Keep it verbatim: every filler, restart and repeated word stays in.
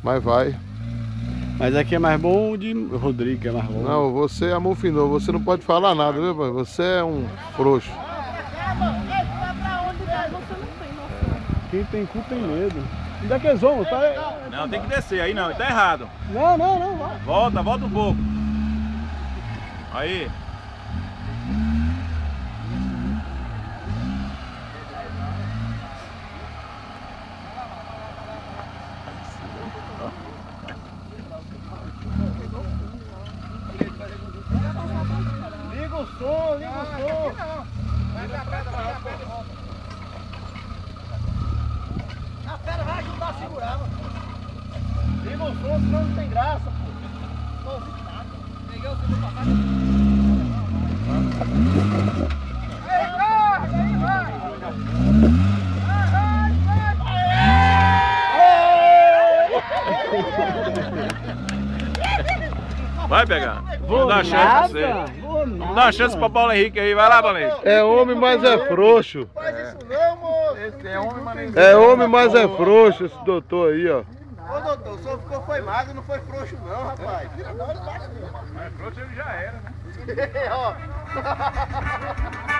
Mas vai. Mas aqui é mais bom o de Rodrigo, que é mais bom. Não, você amofinou, você não pode falar nada, viu, pai? Você é um frouxo. Quem tem cu tem medo. Onde é que eles vão? Tá... Não, tem que descer aí não, tá errado. Não, não, não, vai. Volta, volta um pouco. Aí. Liga o som, liga o som. A fera vai ajudar a segurar, mano. Liga o som, senão não tem graça, pô. Não ouvi nada. Peguei o segundo passado. Aí, vai, aí, vai. Vai pegar. Vamos dar chance pra você. Vamos dar uma chance pra Paulo Henrique aí. Vai lá, Paulo Henrique. É homem, mas é frouxo. Faz isso não, moço. Esse é homem, mas É homem, mas é frouxo esse doutor aí, ó. Ô, doutor, o senhor ficou foi magro, não foi frouxo não, rapaz. Mas frouxo ele já era, né? Ó.